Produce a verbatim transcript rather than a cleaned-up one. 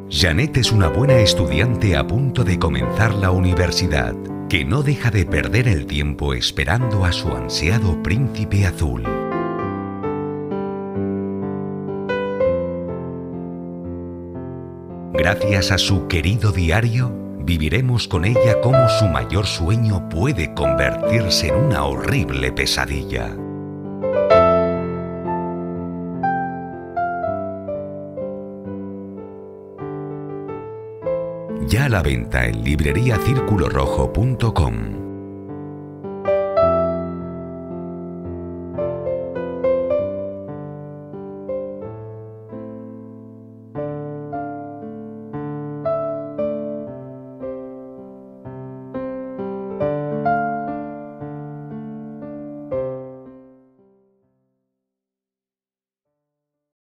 Janet es una buena estudiante a punto de comenzar la universidad, que no deja de perder el tiempo esperando a su ansiado príncipe azul. Gracias a su querido diario, viviremos con ella cómo su mayor sueño puede convertirse en una horrible pesadilla. Ya a la venta en librería círculo rojo punto com.